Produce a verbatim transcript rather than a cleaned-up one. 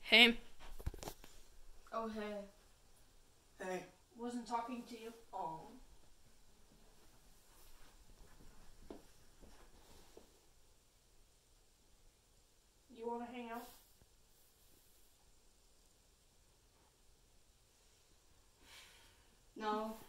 Hey. Oh, hey. Hey. Wasn't talking to you. Oh. You want to hang out? No.